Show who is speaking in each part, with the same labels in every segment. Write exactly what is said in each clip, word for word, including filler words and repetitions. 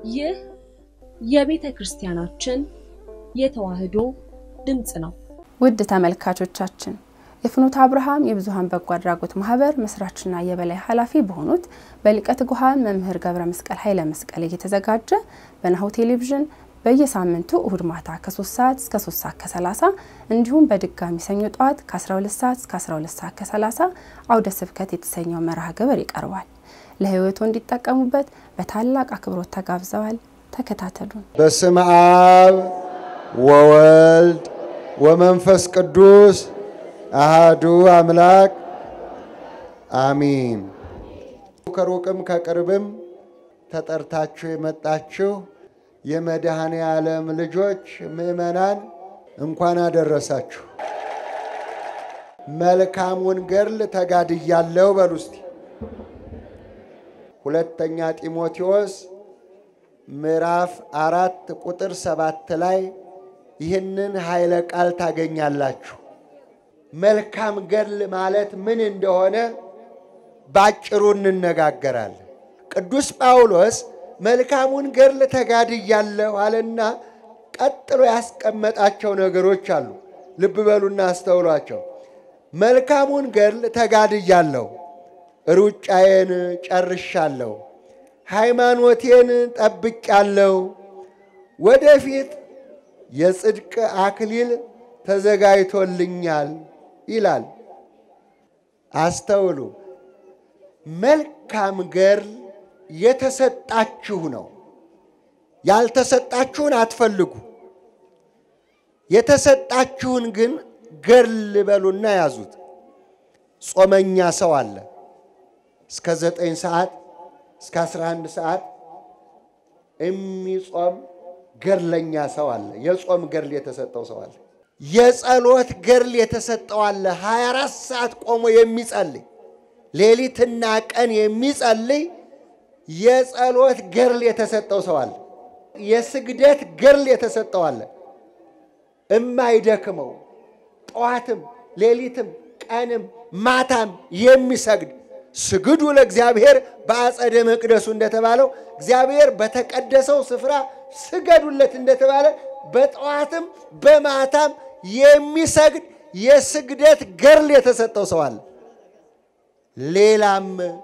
Speaker 1: ይህ የቤተ ክርስቲያናችን የተዋህዶ ድምጽ ነው።
Speaker 2: ውድ ተመልካቾቻችን የፍኖተ አብርሃም የብዙሃን በጎ አድራጎት ማህበር መስራችና የበላይ ኃላፊ በሆኑት በሊቀ ትጉሃን መምህር ገብረ መስቀል ኃይለ መስቀል እየተዘጋጀ በናሁ ቴሌቪዥን በየሳምንቱ እሁድ ማታ ከ3 ሰዓት እስከ ሶስት ሰዓት ከሰላሳ እንዲሁም በድጋሚ ሰኞ ጧት ከ12 ሰዓት እስከ አስራ ሁለት ሰዓት ከሰላሳ አውደ ስብከት የተሰኘው መርሃ ግብር ይቀርባል። ለህይወቱ እንዲጠቀሙበት በታላቅ አክብሮት ተጋብዘዋል። ተከታተሉን።
Speaker 3: በስመ አብ ወወልድ ወመንፈስ ቅዱስ አሐዱ አምላክ አሜን። ከሩቅም ከቅርብም ተጠርታችሁ የመጣችሁ የመድኃኔ ዓለም ልጆች ምእመናን እንኳን አደረሳችሁ። መልካሙን ገድል ተጋድያለሁ በሉ እስቲ። ሁለተኛ ጢሞቴዎስ ምዕራፍ አራት ቁጥር ሰባት ላይ ይህንን ኃይለ ቃል ታገኛላችሁ። መልካም ገድል ማለት ምን እንደሆነ ባጭሩ እንነጋገራለን። ቅዱስ ጳውሎስ መልካሙን ገድል ተጋድያለሁ አለና ቀጥሎ ያስቀመጣቸው ነገሮች አሉ። ልብ በሉና አስተውሏቸው። መልካሙን ገድል ተጋድያለሁ፣ ሩጫዬን ጨርሻለሁ፣ ሃይማኖቴን ጠብቄያለሁ፣ ወደፊት የጽድቅ አክሊል ተዘጋጅቶልኛል ይላል። አስተውሉ። መልካም ገድል የተሰጣችሁ ነው። ያልተሰጣችሁን አትፈልጉ። የተሰጣችሁን ግን ገድል በሉና ያዙት። ጾመኛ ሰው አለ። እስከ ዘጠኝ ሰዓት እስከ አስራ አንድ ሰዓት የሚጾም ገድለኛ ሰው አለ። የጾም ገድል የተሰጠው ሰው አለ። የጸሎት ገድል የተሰጠው አለ። ሃያ አራት ሰዓት ቆሞ የሚጸልይ ሌሊትና ቀን የሚጸልይ የጸሎት ገድል የተሰጠው ሰው አለ። የስግደት ገድል የተሰጠው አለ። እማይደክመው ጧትም ሌሊትም ቀንም ማታም የሚሰግድ ስግዱ ለእግዚአብሔር በአጸደ መቅደሱ እንደተባለው እግዚአብሔር በተቀደሰው ስፍራ ስገዱለት እንደተባለ በጧትም በማታም የሚሰግድ የስግደት ገድል የተሰጠው ሰው አለ። ሌላም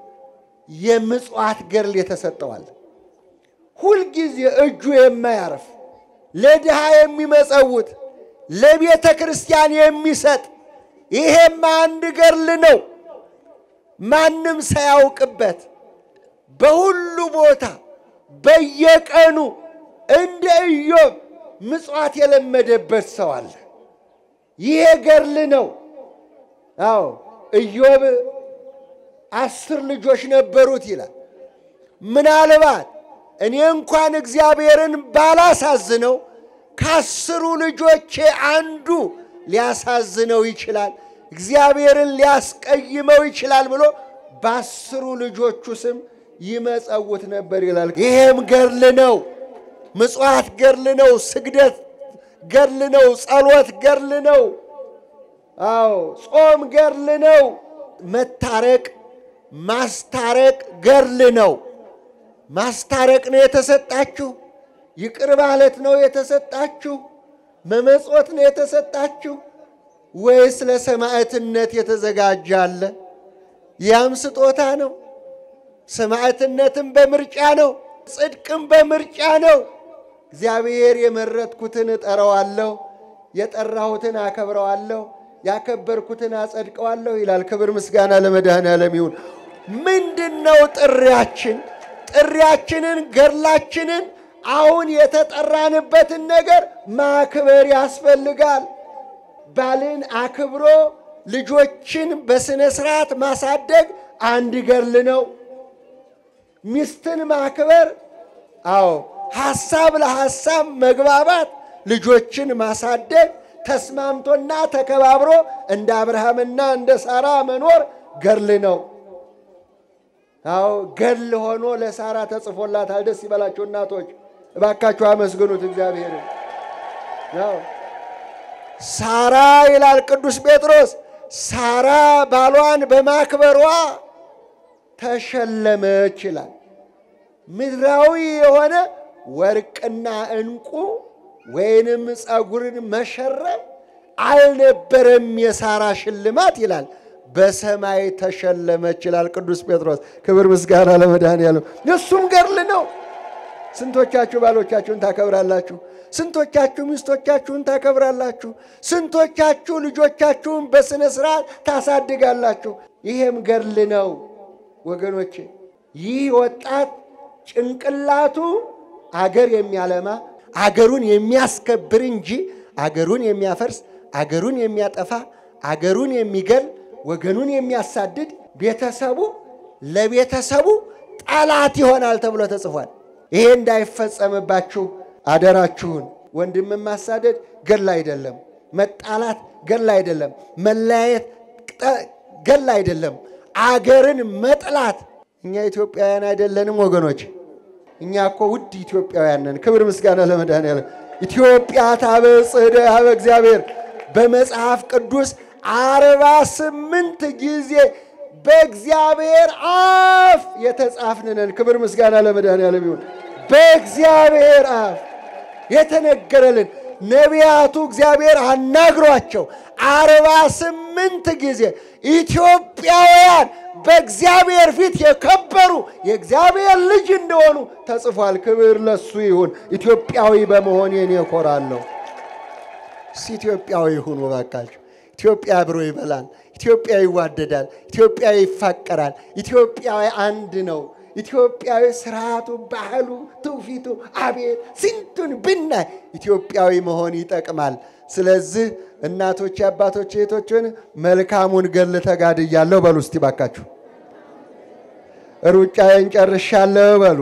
Speaker 3: የምጽዋት ገድል የተሰጠው አለ። ሁል ጊዜ እጁ የማያርፍ ለድሃ የሚመጸውት ለቤተ ክርስቲያን የሚሰጥ ይሄም አንድ ገድል ነው። ማንም ሳያውቅበት በሁሉ ቦታ በየቀኑ እንደ ኢዮብ ምጽዋት የለመደበት ሰው አለ። ይሄ ገድል ነው። አዎ ኢዮብ አስር ልጆች ነበሩት ይላል። ምናልባት እኔ እንኳን እግዚአብሔርን ባላሳዝነው ከአስሩ ልጆቼ አንዱ ሊያሳዝነው ይችላል፣ እግዚአብሔርን ሊያስቀይመው ይችላል ብሎ በአስሩ ልጆቹ ስም ይመጸውት ነበር ይላል። ይሄም ገድል ነው። ምጽዋት ገድል ነው። ስግደት ገድል ነው። ጸሎት ገድል ነው። አዎ ጾም ገድል ነው። መታረቅ ማስታረቅ ገድል ነው። ማስታረቅ ነው የተሰጣችሁ። ይቅር ማለት ነው የተሰጣችሁ። መመጽወት ነው የተሰጣችሁ። ወይስ ለሰማዕትነት የተዘጋጀ አለ? ያም ስጦታ ነው። ሰማዕትነትም በምርጫ ነው። ጽድቅም በምርጫ ነው። እግዚአብሔር የመረጥኩትን እጠራዋለሁ፣ የጠራሁትን አከብረዋለሁ፣ ያከበርኩትን አጸድቀዋለሁ ይላል። ክብር ምስጋና ለመድኃኔዓለም ይሁን። ምንድነው ጥሪያችን? ጥሪያችንን ገድላችንን አሁን የተጠራንበትን ነገር ማክበር ያስፈልጋል። ባልን አክብሮ ልጆችን በስነ ስርዓት ማሳደግ አንድ ገድል ነው። ሚስትን ማክበር፣ አዎ ሐሳብ ለሐሳብ መግባባት፣ ልጆችን ማሳደግ፣ ተስማምቶና ተከባብሮ እንደ አብርሃምና እንደ ሳራ መኖር ገድል ነው። አዎ ገድል ሆኖ ለሳራ ተጽፎላታል። ደስ ይበላችሁ እናቶች፣ እባካችሁ አመስግኑት እግዚአብሔርን። አዎ ሳራ ይላል ቅዱስ ጴጥሮስ፣ ሳራ ባሏን በማክበሯ ተሸለመች ይላል። ምድራዊ የሆነ ወርቅና እንቁ ወይንም ጸጉርን መሸረብ አልነበረም የሳራ ሽልማት ይላል በሰማይ ተሸለመች ይላል ቅዱስ ጴጥሮስ ክብር ምስጋና ለመድኃኒዓለም የሱም ገርል ነው ስንቶቻችሁ ባሎቻችሁን ታከብራላችሁ ስንቶቻችሁ ሚስቶቻችሁን ታከብራላችሁ ስንቶቻችሁ ልጆቻችሁን በስነ ስርዓት ታሳድጋላችሁ ይሄም ገርል ነው ወገኖቼ ይህ ወጣት ጭንቅላቱ አገር የሚያለማ አገሩን የሚያስከብር እንጂ አገሩን የሚያፈርስ አገሩን የሚያጠፋ አገሩን የሚገል ወገኑን የሚያሳድድ ቤተሰቡ ለቤተሰቡ ጠላት ይሆናል ተብሎ ተጽፏል ይሄ እንዳይፈጸምባችሁ አደራችሁን ወንድም ማሳደድ ገል አይደለም መጣላት ገል አይደለም መለያየት ገል አይደለም አገርን መጥላት እኛ ኢትዮጵያውያን አይደለንም ወገኖች እኛ እኮ ውድ ኢትዮጵያውያን ነን ክብር ምስጋና ለመድኃኒዓለም ኢትዮጵያ ታበጽሕደ ኀበ እግዚአብሔር በመጽሐፍ ቅዱስ አርባ ስምንት ጊዜ በእግዚአብሔር አፍ የተጻፍነን ክብር ምስጋና ለመድኃኒዓለም ይሁን በእግዚአብሔር አፍ የተነገረልን ነቢያቱ እግዚአብሔር አናግሯቸው አርባ ስምንት ጊዜ ኢትዮጵያውያን በእግዚአብሔር ፊት የከበሩ የእግዚአብሔር ልጅ እንደሆኑ ተጽፏል ክብር ለሱ ይሁን ኢትዮጵያዊ በመሆን እኔ እኮራለሁ ኢትዮጵያዊ ይሁን ወባካችሁ ኢትዮጵያ አብሮ ይበላል ኢትዮጵያ ይዋደዳል ኢትዮጵያ ይፋቀራል ኢትዮጵያዊ አንድ ነው ኢትዮጵያዊ ስርዓቱ ባህሉ ትውፊቱ አቤት ስንቱን ብናይ ኢትዮጵያዊ መሆን ይጠቅማል ስለዚህ እናቶች አባቶች እህቶችን መልካሙን ገል ተጋድያለሁ በሉ እስቲ ባካችሁ ሩጫዬን ጨርሻለሁ በሉ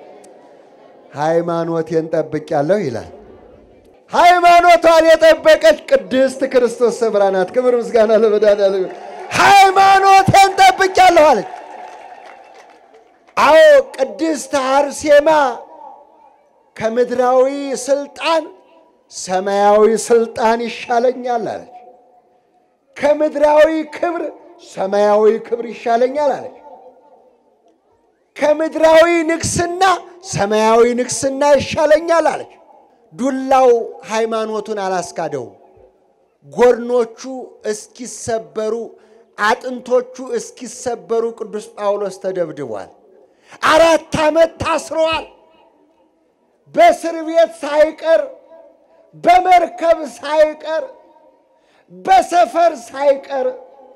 Speaker 3: ሃይማኖቴን ጠብቄያለሁ ይላል ሃይማኖቷን የጠበቀች ቅድስት ክርስቶስ ሰብራናት ክብር ምስጋና ለመድኃኒዓለም ሃይማኖቴን ጠብቄያለሁ አለች አዎ ቅድስት አርሴማ ከምድራዊ ስልጣን ሰማያዊ ስልጣን ይሻለኛል አለች ከምድራዊ ክብር ሰማያዊ ክብር ይሻለኛል አለች ከምድራዊ ንግስና ሰማያዊ ንግስና ይሻለኛል አለች ዱላው ሃይማኖቱን አላስካደው ጎርኖቹ እስኪሰበሩ አጥንቶቹ እስኪሰበሩ ቅዱስ ጳውሎስ ተደብድቧል አራት ዓመት ታስሯል በእስር ቤት ሳይቀር በመርከብ ሳይቀር በሰፈር ሳይቀር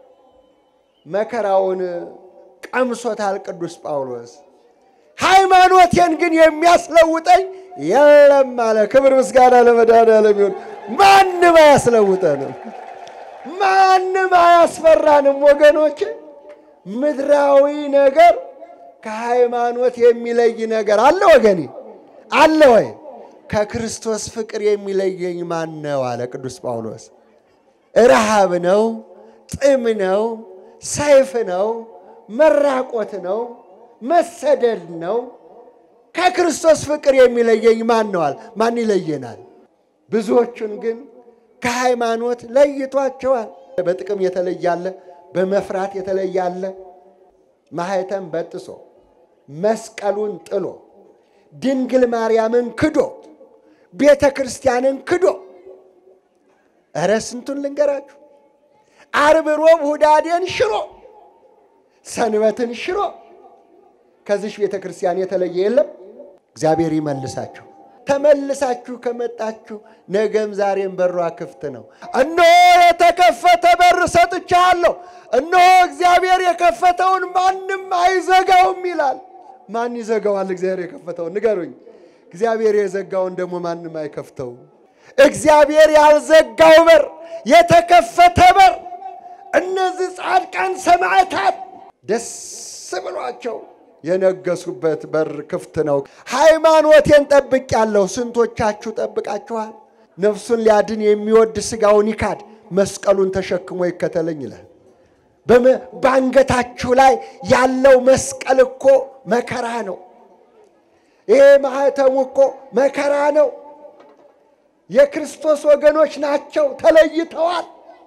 Speaker 3: መከራውን ቀምሶታል ቅዱስ ጳውሎስ ሃይማኖቴን ግን የሚያስለውጠኝ የለም አለ ክብር ምስጋና ለመድኃኒዓለም ይሁን ማንም አያስለውጠንም ማንም አያስፈራንም ወገኖች ምድራዊ ነገር ከሃይማኖት የሚለይ ነገር አለ ወገኔ አለ ወይ ከክርስቶስ ፍቅር የሚለየኝ ማን ነው አለ ቅዱስ ጳውሎስ ረሃብ ነው ጥም ነው ሰይፍ ነው መራቆት ነው መሰደድ ነው ከክርስቶስ ፍቅር የሚለየኝ ማን ነው አለ ማን ይለየናል ብዙዎቹን ግን ከሃይማኖት ለይቷቸዋል በጥቅም የተለያለ በመፍራት የተለያለ ማህተም በጥሶ መስቀሉን ጥሎ ድንግል ማርያምን ክዶ ቤተ ክርስቲያንን ክዶ ኧረ ስንቱን ልንገራችሁ ዓርብ ሮብ ሁዳዴን ሽሮ ሰንበትን ሽሮ ከዚህ ቤተ ክርስቲያን የተለየ የለም እግዚአብሔር ይመልሳችሁ ተመልሳችሁ ከመጣችሁ ነገም ዛሬም በሯ ክፍት ነው እነሆ የተከፈተ በር ሰጥቻለሁ እነሆ እግዚአብሔር የከፈተውን ማንም አይዘጋውም ይላል ማን ይዘጋዋል እግዚአብሔር የከፈተውን ንገሩኝ እግዚአብሔር የዘጋውን ደግሞ ማንም አይከፍተው እግዚአብሔር ያልዘጋው በር የተከፈተ በር እነዚህ ጻድቃን ሰማዕታት ደስ ብሏቸው የነገሱበት በር ክፍት ነው ሃይማኖቴን ጠብቄያለሁ ስንቶቻችሁ ጠብቃችኋል ነፍሱን ሊያድን የሚወድ ስጋውን ይካድ መስቀሉን ተሸክሞ ይከተለኝ ይላል በአንገታችሁ ላይ ያለው መስቀል እኮ መከራ ነው ይሄ ማህተሙ እኮ መከራ ነው የክርስቶስ ወገኖች ናቸው ተለይተዋል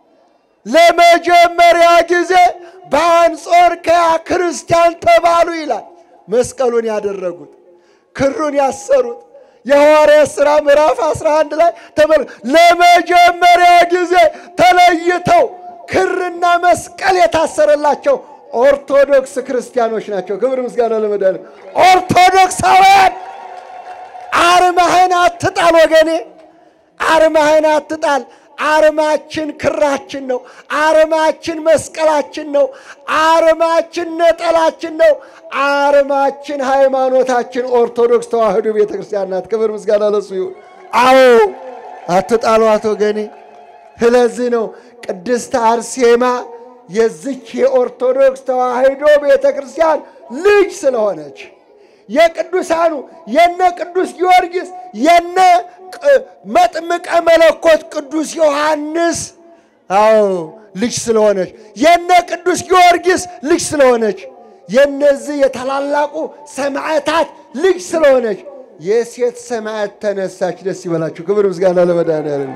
Speaker 3: ለመጀመሪያ ጊዜ በአንጾኪያ ክርስቲያን ተባሉ ይላል መስቀሉን ያደረጉት ክሩን ያሰሩት የሐዋርያት ሥራ ምዕራፍ አስራ አንድ ላይ ተመል ለመጀመሪያ ጊዜ ተለይተው ክርና መስቀል የታሰረላቸው ኦርቶዶክስ ክርስቲያኖች ናቸው። ክብር ምስጋና ለመድኃኒዓለም። ኦርቶዶክሳውያን አርማህን አትጣል ወገኔ፣ አርማህን አትጣል። አርማችን ክራችን ነው። አርማችን መስቀላችን ነው። አርማችን ነጠላችን ነው። አርማችን ሃይማኖታችን ኦርቶዶክስ ተዋህዶ ቤተክርስቲያን ናት። ክብር ምስጋና ለሱ ይሁን። አዎ አትጣሏት ወገኔ። ስለዚህ ነው ቅድስት አርሴማ የዚች የኦርቶዶክስ ተዋህዶ ቤተክርስቲያን ልጅ ስለሆነች የቅዱሳኑ የነ ቅዱስ ጊዮርጊስ የነ መጥምቀ መለኮት ቅዱስ ዮሐንስ አዎ ልጅ ስለሆነች የነ ቅዱስ ጊዮርጊስ ልጅ ስለሆነች የነዚህ የታላላቁ ሰማዕታት ልጅ ስለሆነች የሴት ሰማዕት ተነሳች። ደስ ይበላችሁ። ክብር ምስጋና ለመድኃኒዓለም።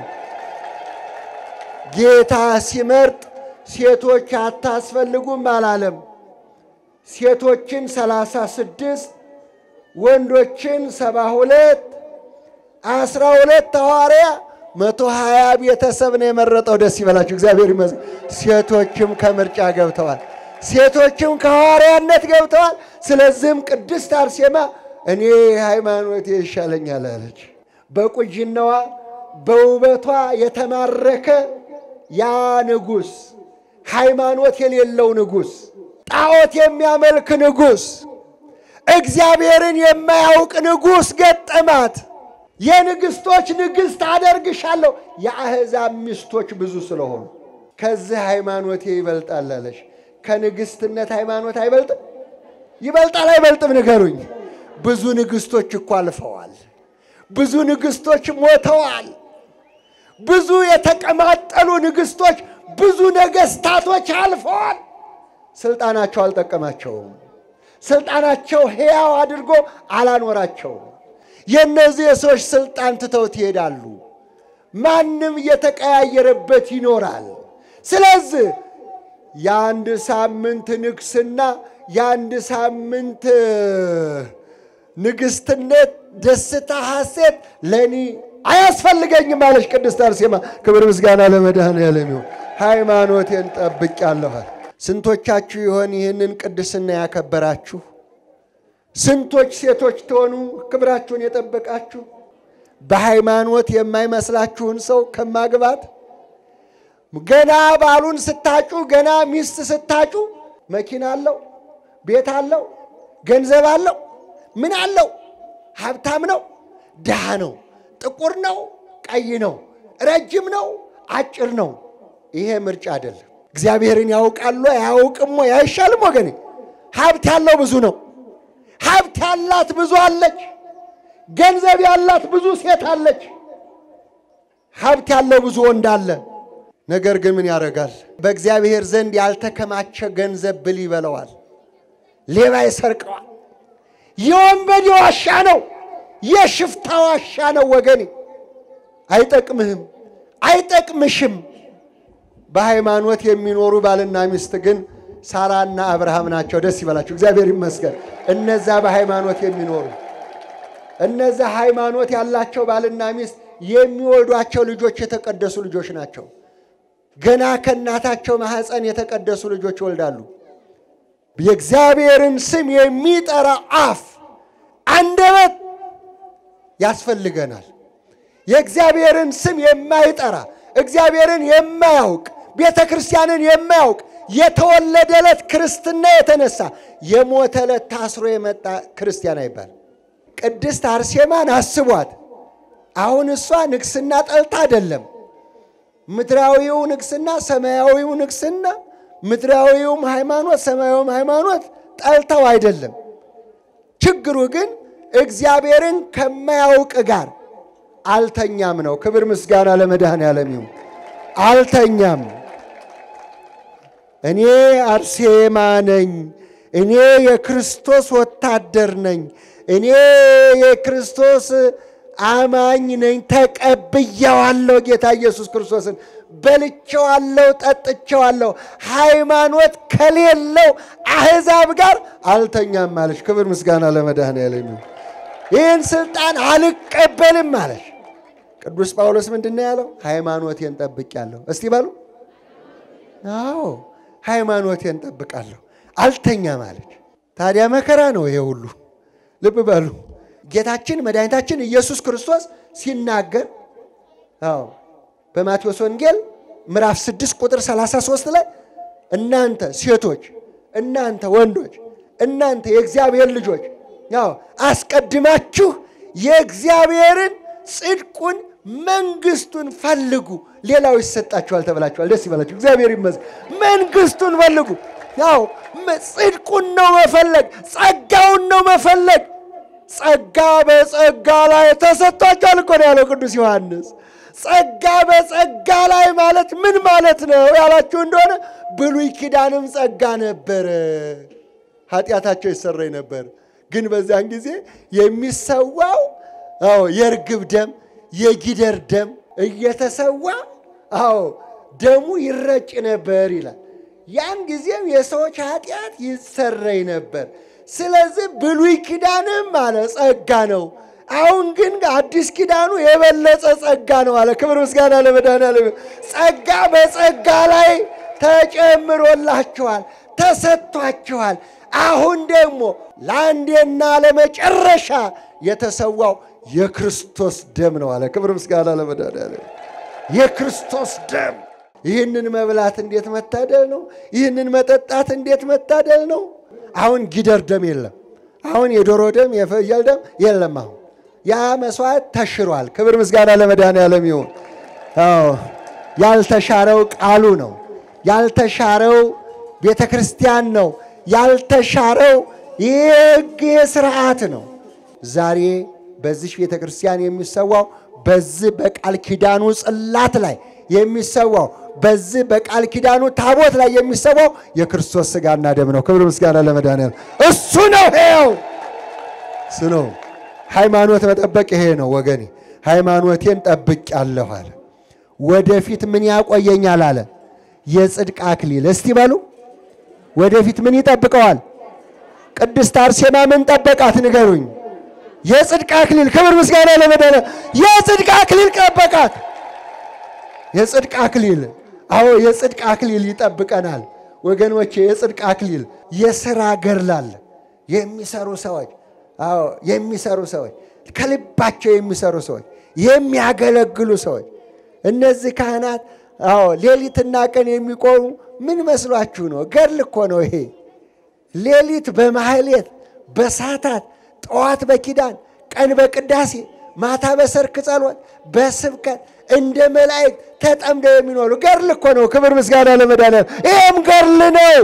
Speaker 3: ጌታ ሲመርጥ ሴቶች አታስፈልጉም አላለም። ሴቶችን ሰላሳ ስድስት ወንዶችን ሰባ ሁለት አስራ ሁለት ሐዋርያ መቶ ሀያ ቤተሰብ ነው የመረጠው። ደስ ይበላችሁ። እግዚአብሔር ይመስገን። ሴቶችም ከምርጫ ገብተዋል። ሴቶችም ከሐዋርያነት ገብተዋል። ስለዚህም ቅድስት አርሴማ እኔ ሃይማኖቴ ይሻለኛል አለች። በቁጅናዋ በውበቷ የተማረከ ያ ንጉስ፣ ሃይማኖት የሌለው ንጉስ፣ ጣዖት የሚያመልክ ንጉስ፣ እግዚአብሔርን የማያውቅ ንጉስ ገጠማት። የንግስቶች ንግስት አደርግሻለሁ። የአህዛብ ሚስቶች ብዙ ስለሆኑ ከዚህ ሃይማኖቴ ይበልጣል አለች። ከንግስትነት ሃይማኖት አይበልጥም? ይበልጣል አይበልጥም? ንገሩኝ። ብዙ ንግስቶች እኮ አልፈዋል። ብዙ ንግስቶች ሞተዋል። ብዙ የተቀማጠሉ ንግስቶች፣ ብዙ ነገስታቶች አልፈዋል። ስልጣናቸው አልጠቀማቸውም። ስልጣናቸው ሕያው አድርጎ አላኖራቸውም። የነዚህ ሰዎች ስልጣን ትተው ይሄዳሉ። ማንም እየተቀያየረበት ይኖራል። ስለዚህ የአንድ ሳምንት ንግስና የአንድ ሳምንት ንግስትነት ደስታ ሐሴት ለኔ አያስፈልገኝም አለች ቅድስት አርሴማ። ክብር ምስጋና ለመድኃኒዓለም ይሁን። ሃይማኖቴን ጠብቄአለሁ። ስንቶቻችሁ ይሆን ይህንን ቅድስና ያከበራችሁ? ስንቶች ሴቶች ትሆኑ ክብራችሁን የጠበቃችሁ? በሃይማኖት የማይመስላችሁን ሰው ከማግባት ገና ባሉን ስታጩ ገና ሚስት ስታጩ መኪና አለው፣ ቤት አለው፣ ገንዘብ አለው፣ ምን አለው፣ ሀብታም ነው፣ ደሃ ነው፣ ጥቁር ነው፣ ቀይ ነው፣ ረጅም ነው፣ አጭር ነው። ይሄ ምርጫ አይደለም። እግዚአብሔርን ያውቃሉ ያውቅም ወይ አይሻልም ወገኔ? ሀብት ያለው ብዙ ነው። ሀብት ያላት ብዙ አለች። ገንዘብ ያላት ብዙ ሴት አለች። ሀብት ያለው ብዙ ወንድ አለ። ነገር ግን ምን ያደርጋል? በእግዚአብሔር ዘንድ ያልተከማቸ ገንዘብ ብል ይበለዋል፣ ሌባ ይሰርቀዋል። የወንበዴ ዋሻ ነው፣ የሽፍታ ዋሻ ነው ወገኔ። አይጠቅምህም፣ አይጠቅምሽም። በሃይማኖት የሚኖሩ ባልና ሚስት ግን ሳራና አብርሃም ናቸው። ደስ ይበላችሁ። እግዚአብሔር ይመስገን። እነዛ በሃይማኖት የሚኖሩ እነዛ ሃይማኖት ያላቸው ባልና ሚስት የሚወልዷቸው ልጆች የተቀደሱ ልጆች ናቸው። ገና ከእናታቸው ማህፀን የተቀደሱ ልጆች ይወልዳሉ። የእግዚአብሔርን ስም የሚጠራ አፍ አንደበት ያስፈልገናል። የእግዚአብሔርን ስም የማይጠራ እግዚአብሔርን የማያውቅ ቤተክርስቲያንን የማያውቅ የተወለደለት ክርስትና የተነሳ የሞተለት ታስሮ የመጣ ክርስቲያን አይባል። ቅድስት አርሴማን አስቧት። አሁን እሷ ንግስና ጠልታ አይደለም። ምድራዊው ንግስና ሰማያዊው ንግስና፣ ምድራዊው ሃይማኖት ሰማያዊው ሃይማኖት ጠልተው አይደለም። ችግሩ ግን እግዚአብሔርን ከማያውቅ ጋር አልተኛም ነው። ክብር ምስጋና ለመድኃኒዓለም ይሁን። አልተኛም። እኔ አርሴማ ነኝ፣ እኔ የክርስቶስ ወታደር ነኝ፣ እኔ የክርስቶስ አማኝ ነኝ፣ ተቀብያለሁ ጌታ ኢየሱስ ክርስቶስን፣ በልቼዋለሁ፣ ጠጥቼዋለሁ። ሃይማኖት ከሌለው አህዛብ ጋር አልተኛም ማለች። ክብር ምስጋና ለመድኃኒዓለም ይሁን። ይህን ስልጣን አልቀበልም ማለት ቅዱስ ጳውሎስ ምንድነው ያለው? ሃይማኖቴን ጠብቄያለሁ። እስቲ በሉ አዎ ሃይማኖቴን ጠብቃለሁ አልተኛ ማለት። ታዲያ መከራ ነው ይሄ ሁሉ። ልብ በሉ ጌታችን መድኃኒታችን ኢየሱስ ክርስቶስ ሲናገር አዎ በማቴዎስ ወንጌል ምዕራፍ ስድስት ቁጥር ሰላሳ ሶስት ላይ እናንተ ሴቶች እናንተ ወንዶች እናንተ የእግዚአብሔር ልጆች ያው አስቀድማችሁ የእግዚአብሔርን ጽድቁን መንግስቱን ፈልጉ ሌላው ይሰጣችኋል ተብላችኋል። ደስ ይበላችሁ እግዚአብሔር ይመስገን። መንግስቱን ፈልጉ ያው ጽድቁን ነው መፈለግ ጸጋውን ነው መፈለግ። ጸጋ በጸጋ ላይ ተሰጥቷል እኮ ነው ያለው ቅዱስ ዮሐንስ። ጸጋ በጸጋ ላይ ማለት ምን ማለት ነው ያላችሁ እንደሆነ ብሉይ ኪዳንም ጸጋ ነበር ኃጢያታቸው ይሰረይ ነበር። ግን በዛን ጊዜ የሚሰዋው አዎ የርግብ ደም የጊደር ደም እየተሰዋ አዎ ደሙ ይረጭ ነበር ይላል። ያን ጊዜም የሰዎች ኃጢያት ይሰረይ ነበር። ስለዚህ ብሉይ ኪዳንም ማለት ጸጋ ነው። አሁን ግን አዲስ ኪዳኑ የበለጠ ጸጋ ነው አለ። ክብር ምስጋና ለመድኃኒዓለም። ጸጋ በጸጋ ላይ ተጨምሮላችኋል ተሰጥቷችኋል። አሁን ደግሞ ለአንዴና ለመጨረሻ የተሰዋው የክርስቶስ ደም ነው አለ። ክብር ምስጋና ለመድኃኒዓለም። የክርስቶስ ደም ይህንን መብላት እንዴት መታደል ነው! ይህንን መጠጣት እንዴት መታደል ነው! አሁን ጊደር ደም የለም። አሁን የዶሮ ደም የፍየል ደም የለም። አሁን ያ መስዋዕት ተሽሯል። ክብር ምስጋና ለመድኃኒዓለም ይሁን። አዎ ያልተሻረው ቃሉ ነው። ያልተሻረው ቤተክርስቲያን ነው። ያልተሻረው የሕግ ስርዓት ነው። ዛሬ በዚህ ቤተክርስቲያን የሚሰዋው በዚህ በቃል ኪዳኑ ጽላት ላይ የሚሰዋው በዚህ በቃል ኪዳኑ ታቦት ላይ የሚሰዋው የክርስቶስ ሥጋና ደም ነው። ክብር ምስጋና ለመድኃኒዓለም። እሱ ነው ይሄው እሱ ነው። ሃይማኖት መጠበቅ ይሄ ነው ወገኔ። ሃይማኖቴን ጠብቄያለሁ አለ። ወደፊት ምን ያቆየኛል አለ? የጽድቅ አክሊል። እስቲ በሉ ወደፊት ምን ይጠብቀዋል? ቅድስት አርሴማ ምን ጠበቃት ንገሩኝ? የጽድቅ አክሊል። ክብር ምስጋና ለመድኃኒዓለም። የጽድቅ አክሊል ጠበቃት። የጽድቅ አክሊል አዎ የጽድቅ አክሊል ይጠብቀናል ወገኖቼ። የጽድቅ አክሊል የሥራ ገድላል የሚሰሩ ሰዎች አዎ የሚሰሩ ሰዎች ከልባቸው የሚሰሩ ሰዎች የሚያገለግሉ ሰዎች እነዚህ ካህናት አዎ ሌሊትና ቀን የሚቆሙ ምን መስሏችሁ ነው? ገድል እኮ ነው ይሄ። ሌሊት በማህሌት በሳታት ጠዋት በኪዳን ቀን በቅዳሴ ማታ በሰርክ ጸሎት በስብከት እንደ መላእክት ተጠምደው የሚኖሩ ገድል እኮ ነው። ክብር ምስጋና ለመድኃኒዓለም። ይሄም ገድል ነው።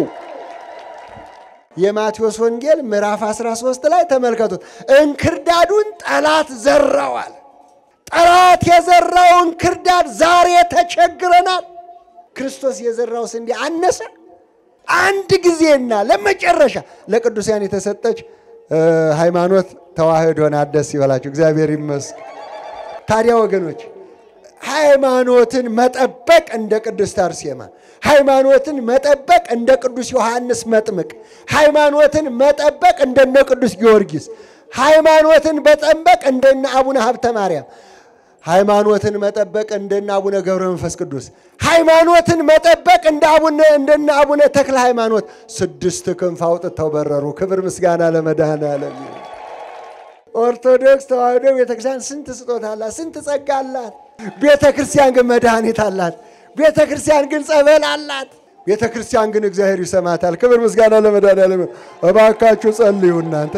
Speaker 3: የማቴዎስ ወንጌል ምዕራፍ አስራ ሶስት ላይ ተመልከቱት። እንክርዳዱን ጠላት ዘራዋል። ጠላት የዘራው እንክርዳድ ዛሬ ተቸግረናል። ክርስቶስ የዘራው ስንዴ አነሰ። አንድ ጊዜና ለመጨረሻ ለቅዱሳን የተሰጠች ሃይማኖት ተዋህዶና ደስ ይበላችሁ እግዚአብሔር ይመስገን። ታዲያ ወገኖች ሃይማኖትን መጠበቅ እንደ ቅድስት አርሴማ፣ ሃይማኖትን መጠበቅ እንደ ቅዱስ ዮሐንስ መጥምቅ፣ ሃይማኖትን መጠበቅ እንደነ ቅዱስ ጊዮርጊስ፣ ሃይማኖትን መጠበቅ እንደነ አቡነ ሀብተ ማርያም፣ ሃይማኖትን መጠበቅ እንደነ አቡነ ገብረ መንፈስ ቅዱስ፣ ሃይማኖትን መጠበቅ እንደ አቡነ እንደነ አቡነ ተክለ ሃይማኖት ስድስት ክንፍ አውጥተው በረሩ። ክብር ምስጋና ለመድኃኒዓለም። ኦርቶዶክስ ተዋህዶ ቤተክርስቲያን ስንት ስጦታ አላት፣ ስንት ጸጋ አላት። ቤተክርስቲያን ግን መድኃኒት አላት። ቤተክርስቲያን ግን ጸበል አላት። ቤተክርስቲያን ግን እግዚአብሔር ይሰማታል። ክብር ምስጋና ለመድኃኒዓለም። እባካችሁ ጸልዩ እናንተ።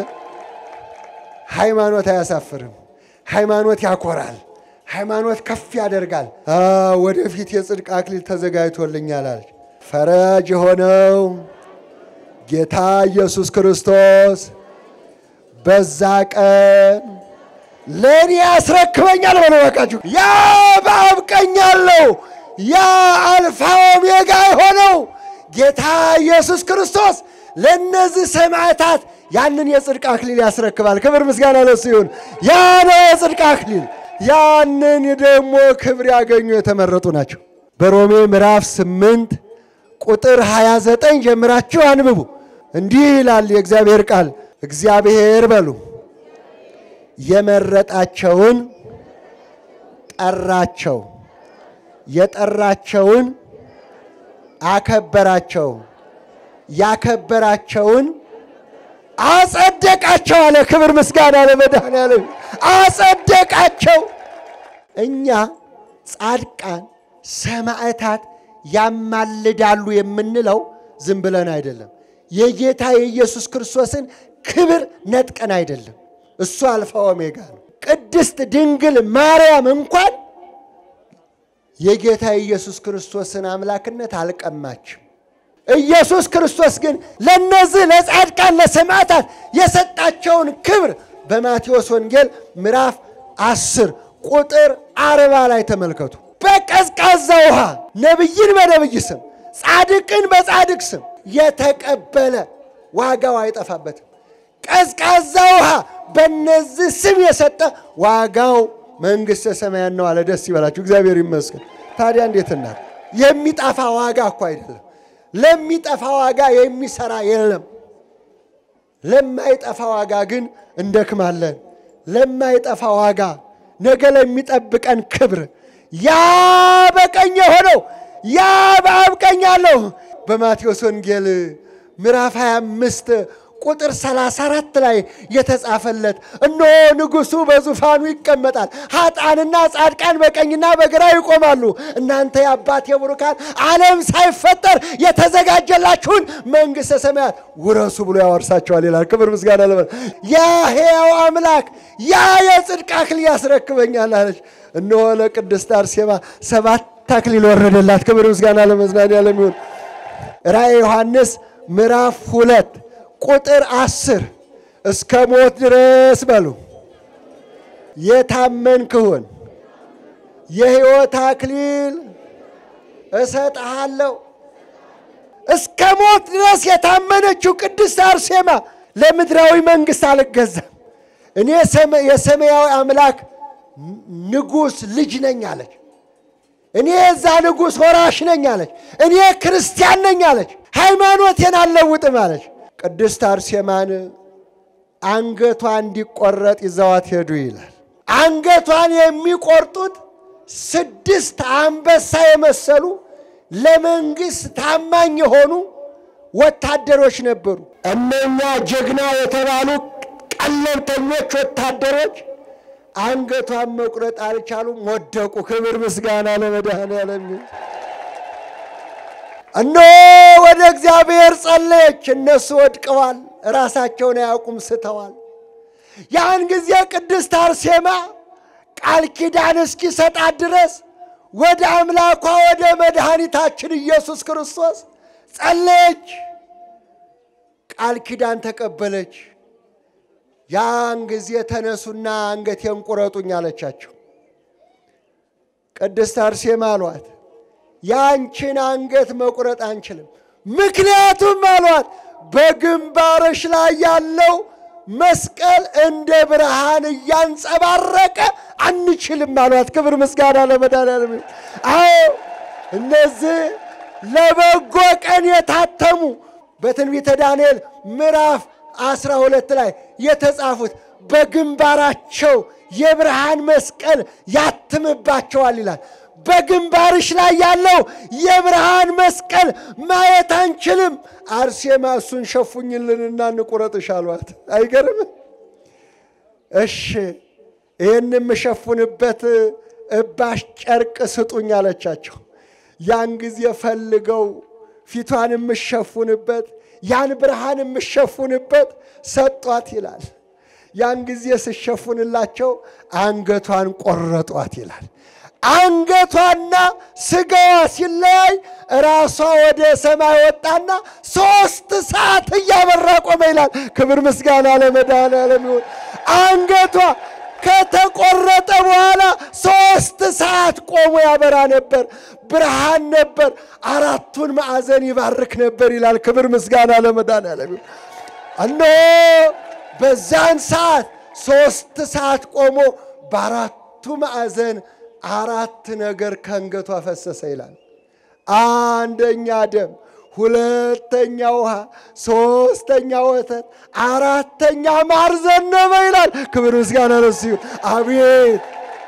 Speaker 3: ሃይማኖት አያሳፍርም። ሃይማኖት ያኮራል። ሃይማኖት ከፍ ያደርጋል። ወደፊት የጽድቅ አክሊል ተዘጋጅቶልኛል አለች። ፈራጅ የሆነው ጌታ ኢየሱስ ክርስቶስ በዛ ቀን ለኔ ያስረክበኛል ብሎ በቃችሁ። ያ በአብ ቀኝ ያለው ያ አልፋ ኦሜጋ የሆነው ጌታ ኢየሱስ ክርስቶስ ለነዚህ ሰማዕታት ያንን የጽድቅ አክሊል ያስረክባል። ክብር ምስጋና ለሱ ይሁን። ያ ነው የጽድቅ አክሊል። ያንን ደግሞ ክብር ያገኙ የተመረጡ ናቸው። በሮሜ ምዕራፍ ስምንት ቁጥር ሃያ ዘጠኝ ጀምራችሁ አንብቡ። እንዲህ ይላል የእግዚአብሔር ቃል። እግዚአብሔር በሉ የመረጣቸውን ጠራቸው የጠራቸውን አከበራቸው ያከበራቸውን አጸደቃቸው አለ ክብር ምስጋና ለመድኃኔዓለም አጸደቃቸው እኛ ጻድቃን ሰማዕታት ያማልዳሉ የምንለው ዝም ብለን አይደለም የጌታ የኢየሱስ ክርስቶስን ክብር ነጥቀን አይደለም እሱ አልፋ ኦሜጋ ነው ቅድስት ድንግል ማርያም እንኳን የጌታ ኢየሱስ ክርስቶስን አምላክነት አልቀማችም ኢየሱስ ክርስቶስ ግን ለነዚህ ለጻድቃን ለሰማዕታት የሰጣቸውን ክብር በማቴዎስ ወንጌል ምዕራፍ አስር ቁጥር አርባ ላይ ተመልከቱ በቀዝቃዛ ውሃ ነብይን በነብይ ስም ጻድቅን በጻድቅ ስም የተቀበለ ዋጋው አይጠፋበትም ቀዝቃዛ ውሃ በነዚህ ስም የሰጠ ዋጋው መንግስተ ሰማያት ነው አለ ደስ ይበላችሁ እግዚአብሔር ይመስገን ታዲያ እንዴት እናር የሚጠፋ ዋጋ እኮ አይደለም ለሚጠፋ ዋጋ የሚሰራ የለም ለማይጠፋ ዋጋ ግን እንደክማለን ለማይጠፋ ዋጋ ነገ ለሚጠብቀን ክብር ያ በቀኝ ሆነው ያ በአብቀኝ ያለው በማቴዎስ ወንጌል ምዕራፍ ሃያ አምስት ቁጥር ሰላሳ አራት ላይ የተጻፈለት እነሆ ንጉሱ በዙፋኑ ይቀመጣል ኃጥአንና ጻድቃን በቀኝና በግራ ይቆማሉ እናንተ የአባቴ ቡሩካን ዓለም ሳይፈጠር የተዘጋጀላችሁን መንግስተ ሰማያት ውረሱ ብሎ ያወርሳቸዋል ይላል ክብር ምስጋና ለመ ያ ሕያው አምላክ ያ የጽድቅ አክሊል ያስረክበኛል አለች እነሆ ለቅድስት አርሴማ ሰባት አክሊል ወረደላት ክብር ምስጋና ለመድኃኔዓለም ይሁን ራእየ ዮሐንስ ምዕራፍ ሁለት ቁጥር አስር እስከ ሞት ድረስ በሉ የታመንክሁን የሕይወት አክሊል እሰጥሃለሁ እስከ ሞት ድረስ የታመነችው ቅድስት አርሴማ ለምድራዊ መንግስት አልገዛም እኔ የሰማያዊ አምላክ ንጉስ ልጅ ነኝ አለች እኔ የዛ ንጉስ ወራሽ ነኝ አለች እኔ ክርስቲያን ነኝ አለች ሃይማኖቴን አልለውጥም አለች ቅድስት አርሴማን አንገቷን እንዲቆረጥ ይዘዋት ሄዱ ይላል አንገቷን የሚቆርጡት ስድስት አንበሳ የመሰሉ ለመንግስት ታማኝ የሆኑ ወታደሮች ነበሩ እነኛ ጀግና የተባሉ ቀለብተኞች ወታደሮች አንገቷን መቁረጥ አልቻሉም ወደቁ ክብር ምስጋና ለመድኃኔዓለም እነሆ ወደ እግዚአብሔር ጸለየች እነሱ ወድቀዋል ራሳቸውን ያቁም ስተዋል ያን ጊዜ ቅድስት አርሴማ ቃል ኪዳን እስኪሰጣት ድረስ ወደ አምላኳ ወደ መድኃኒታችን ኢየሱስ ክርስቶስ ጸለየች ቃል ኪዳን ተቀበለች ያን ጊዜ ተነሱና አንገቴን ቁረጡኝ አለቻቸው ቅድስት አርሴማ አሏት ያንቺን አንገት መቁረጥ አንችልም ምክንያቱም አሏት በግንባርሽ ላይ ያለው መስቀል እንደ ብርሃን ያንጸባረቀ አንችልም አሏት ክብር ምስጋና ለመድኃኔዓለም አዎ እነዚህ ለበጎ ቀን የታተሙ በትንቢተ ዳንኤል ምዕራፍ አስራ ሁለት ላይ የተጻፉት በግንባራቸው የብርሃን መስቀል ያትምባቸዋል ይላል በግንባርሽ ላይ ያለው የብርሃን መስቀል ማየት አንችልም አርሴማ እሱን ሸፉኝልንና እንቁረጥሽ አሏት አይገርም እሺ ይሄንን መሸፉንበት እባሽ ጨርቅ ስጡኝ አለቻቸው ያን ጊዜ ፈልገው ፊቷን መሸፉንበት ያን ብርሃን መሸፉንበት ሰጧት ይላል ያን ጊዜ ሲሸፉንላቸው አንገቷን ቆረጧት ይላል አንገቷና ስጋዋ ሲለያይ ራሷ ወደ ሰማይ ወጣና ሶስት ሰዓት እያበራ ቆመ ይላል ክብር ምስጋና ለመድኃኔዓለም ይሁን አንገቷ ከተቆረጠ በኋላ ሶስት ሰዓት ቆሞ ያበራ ነበር ብርሃን ነበር አራቱን ማዕዘን ይባርክ ነበር ይላል ክብር ምስጋና ለመድኃኔዓለም ይሁን እነሆ በዛን ሰዓት ሶስት ሰዓት ቆሞ በአራቱ ማዕዘን አራት ነገር ከንገቷ ፈሰሰ ይላል አንደኛ ደም ሁለተኛ ውሃ ሶስተኛ ወተት አራተኛ ማር ዘነበ ይላል ክብር ምስጋና ለእሱ ይሁን አቤት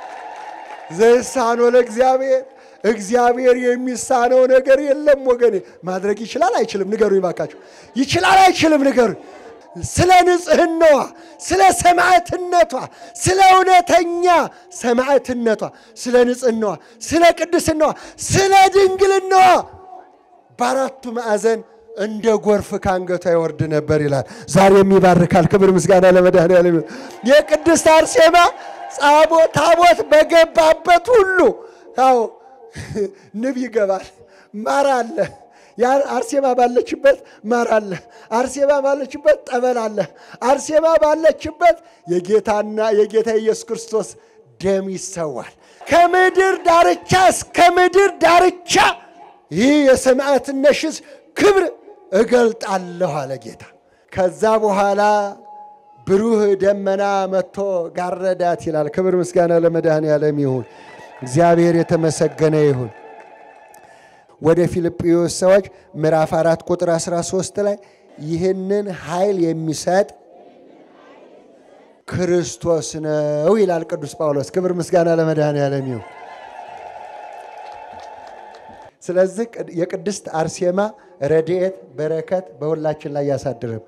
Speaker 3: ዘይሳነው ለእግዚአብሔር እግዚአብሔር የሚሳነው ነገር የለም ወገኔ ማድረግ ይችላል አይችልም ንገሩኝ ባካችሁ ይችላል አይችልም ንገሩኝ ስለ ንጽህናዋ ስለ ሰማዕትነቷ ስለ እውነተኛ ሰማዕትነቷ ስለ ንጽህናዋ ስለ ቅድስናዋ ስለ ድንግልናዋ በአራቱ ማዕዘን እንደ ጎርፍ ካንገቷ ይወርድ ነበር ይላል ዛሬም ይባርካል ክብር ምስጋና ለመድኃኔዓለም የቅድስት አርሴማ ታቦት በገባበት ሁሉ ያው ንብ ይገባል ማር አለ ያ አርሴማ ባለችበት ማር አለ አርሴማ ባለችበት ጠበል አለ አርሴማ ባለችበት የጌታና የጌታ ኢየሱስ ክርስቶስ ደም ይሰዋል ከምድር ዳርቻ እስከ ምድር ዳርቻ ይህ የሰማዕትነትሽ ክብር እገልጣለሁ አለ ጌታ ከዛ በኋላ ብሩህ ደመና መጥቶ ጋረዳት ይላል ክብር ምስጋና ለመድኃኔዓለም ይሁን እግዚአብሔር የተመሰገነ ይሁን ወደ ፊልጵስዩስ ሰዎች ምዕራፍ አራት ቁጥር አስራ ሶስት ላይ ይህንን ኃይል የሚሰጥ ክርስቶስ ነው ይላል ቅዱስ ጳውሎስ ክብር ምስጋና ለመድኃኔዓለም ይሁን ስለዚህ የቅድስት አርሴማ ረድኤት በረከት በሁላችን ላይ ያሳድርብ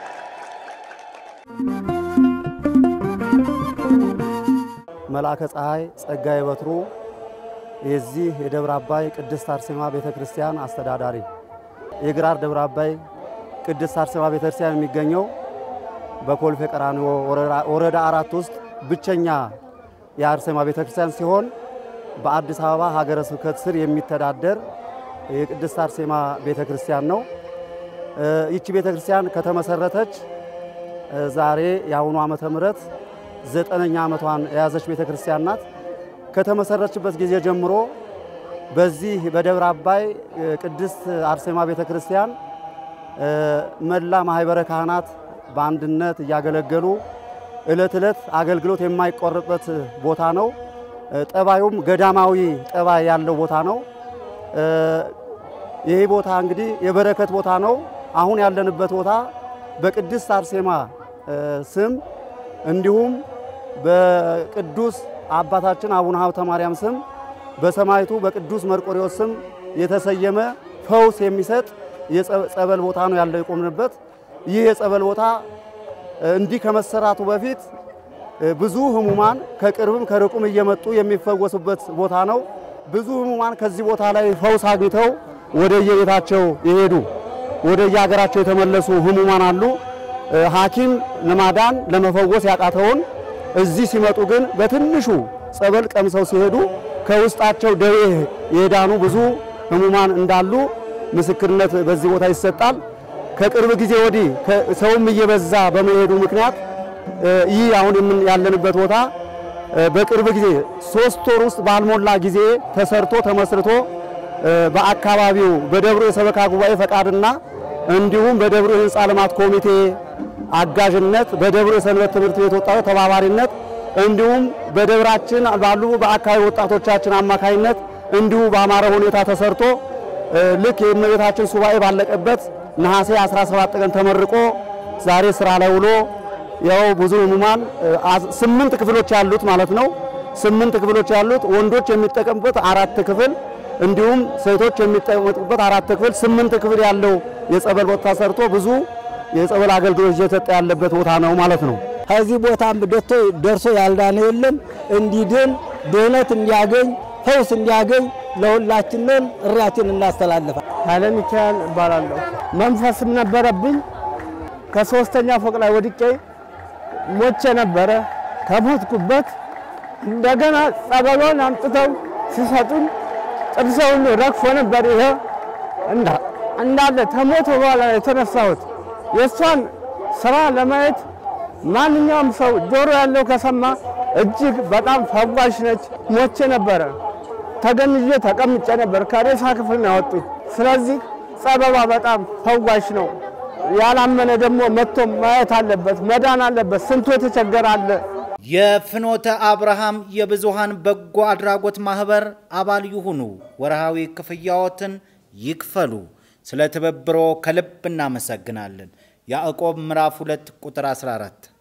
Speaker 4: መልአከ ፀሐይ ጸጋዬ በትሩ የዚህ የደብረ አባይ ቅድስት አርሴማ ቤተክርስቲያን አስተዳዳሪ የግራር ደብረ አባይ ቅድስት አርሴማ ቤተክርስቲያን የሚገኘው በኮልፌ ቀራኒዮ ወረዳ አራት ውስጥ ብቸኛ የአርሴማ ቤተክርስቲያን ሲሆን በአዲስ አበባ ሀገረ ስብከት ስር የሚተዳደር የቅድስት አርሴማ ቤተክርስቲያን ነው ይቺ ቤተክርስቲያን ከተመሰረተች ዛሬ ያሁኑ ዓመተ ምህረት ዘጠነኛ ዓመቷን የያዘች ቤተክርስቲያን ናት ከተመሰረችበት ጊዜ ጀምሮ በዚህ በደብረ አባይ ቅድስት አርሴማ ቤተክርስቲያን መላ ማህበረ ካህናት በአንድነት ያገለገሉ እለት እለት አገልግሎት የማይቆርጥበት ቦታ ነው ጠባዩም ገዳማዊ ጠባይ ያለው ቦታ ነው ይሄ ቦታ እንግዲህ የበረከት ቦታ ነው አሁን ያለንበት ቦታ በቅድስት አርሴማ ስም እንዲሁም በቅዱስ አባታችን አቡነ ሀብተ ማርያም ስም በሰማይቱ በቅዱስ መርቆሬዎስ ስም የተሰየመ ፈውስ የሚሰጥ የጸበል ቦታ ነው ያለው የቆምንበት ይህ የጸበል ቦታ እንዲህ ከመሰራቱ በፊት ብዙ ህሙማን ከቅርብም ከርቁም እየመጡ የሚፈወሱበት ቦታ ነው ብዙ ህሙማን ከዚህ ቦታ ላይ ፈውስ አግኝተው ወደ የቤታቸው ይሄዱ ወደ የሀገራቸው የተመለሱ ህሙማን አሉ ሐኪም ለማዳን ለመፈወስ ያቃተውን እዚህ ሲመጡ ግን በትንሹ ጸበል ቀምሰው ሲሄዱ ከውስጣቸው ደዌ የዳኑ ብዙ ህሙማን እንዳሉ ምስክርነት በዚህ ቦታ ይሰጣል ከቅርብ ጊዜ ወዲህ ሰውም እየበዛ በመሄዱ ምክንያት ይህ አሁን ያለንበት ቦታ በቅርብ ጊዜ ሶስት ወር ውስጥ ባልሞላ ጊዜ ተሰርቶ ተመስርቶ በአካባቢው በደብሩ የሰበካ ጉባኤ ፈቃድና እንዲሁም በደብሩ ህንጻ ልማት ኮሚቴ አጋዥነት በደብሩ የሰንበት ትምህርት ቤት ወጣቶች ተባባሪነት እንዲሁም በደብራችን ባሉ በአካባቢ ወጣቶቻችን አማካይነት እንዲሁ በአማረ ሁኔታ ተሰርቶ ልክ የእመቤታችን ሱባኤ ባለቀበት ነሐሴ አስራ ሰባት ቀን ተመርቆ ዛሬ ስራ ላይ ውሎ ያው ብዙ ህሙማን ስምንት ክፍሎች ያሉት ማለት ነው ስምንት ክፍሎች ያሉት ወንዶች የሚጠቀሙበት አራት ክፍል እንዲሁም ሴቶች የሚጠቀሙበት አራት ክፍል ስምንት ክፍል ያለው የጸበል ቦታ ሰርቶ ብዙ የጸበል አገልግሎት እየተሰጠ ያለበት ቦታ ነው ማለት ነው
Speaker 5: ከዚህ ቦታም ደቶ ደርሶ ያልዳነ የለም እንዲድን ድህነት እንዲያገኝ ፈውስ እንዲያገኝ ለሁላችንም እሪያችን እናስተላልፋለን
Speaker 6: ኃይለ ሚካኤል እባላለሁ መንፈስም ነበረብኝ ከሶስተኛ ፎቅ ላይ ወድቄ ሞቼ ነበረ ከሞትኩበት እንደገና ጸበሉን አምጥተው ሲሰጡን ጥብሰውን ረክፎ ነበር ይሄ እንዳ እንዳለ ተሞቶ በኋላ የተነሳሁት የሷን ስራ ለማየት ማንኛውም ሰው ጆሮ ያለው ከሰማ እጅግ በጣም ፈዋሽ ነች ሞቼ ነበረ ተገንዤ ተቀምጬ ነበር ከሬሳ ክፍል ነው ያወጡት ስለዚህ ጸበባ በጣም ፈዋሽ ነው ያላመነ ደግሞ መጥቶ ማየት አለበት መዳን አለበት ስንቱ የተቸገረ አለ
Speaker 7: የፍኖተ አብርሃም የብዙሃን በጎ አድራጎት ማህበር አባል ይሁኑ ወርሃዊ ክፍያዎትን ይክፈሉ ስለ ትብብሮ ከልብ እናመሰግናለን። ያዕቆብ ምዕራፍ ሁለት ቁጥር አስራ አራት